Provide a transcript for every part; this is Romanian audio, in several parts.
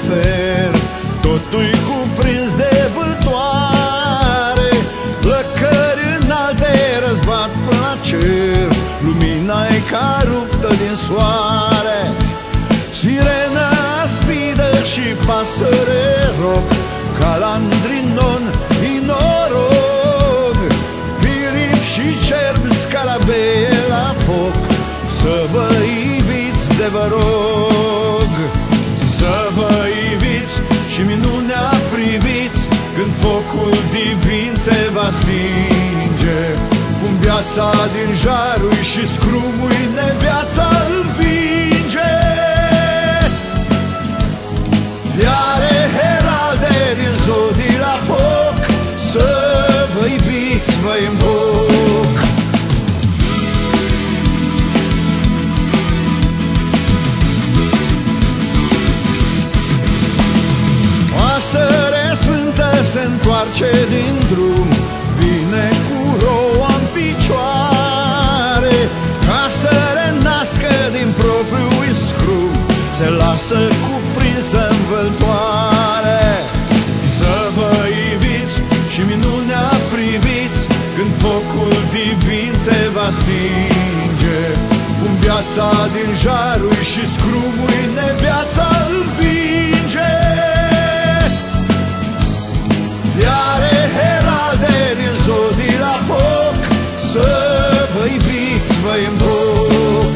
fer, totul-i cuprins de vâltoare. Flăcări înalte răzbat până la cer, lumina-i ca ruptă din soare. Sirena aspidă și pasăre roc, calandrinon din norog. Filip și cerb, scarabeie la foc, să vă iviți de vă rog. Să vă iviți și minunea priviți, când focul divin se va stinge. Cum viața din jarul și scrumul neviața învinge. Fiare heralde din zodii la foc, să vă iviți, vă invoc. Pasăre sfântă se întoarce din drum, vine cu roa-n picioare, ca să renască din propriul scrum, se lasă cuprinsă în vâltoare. Să vă iviți și minunea priviți, când focul divin se va stinge. Cum viața din jarul și scrumul neviața învinge. Fiare heralde din zodii la foc, să vă iviți, vă invoc.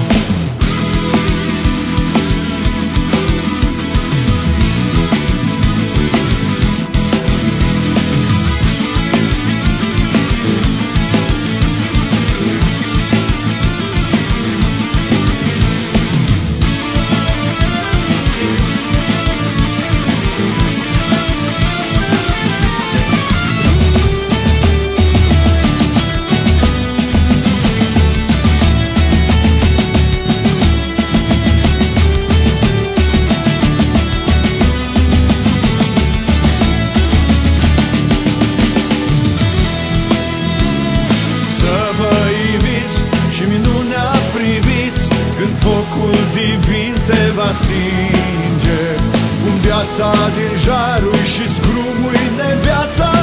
Focul divin se va stinge, cum viața din jarul și scrumul neviața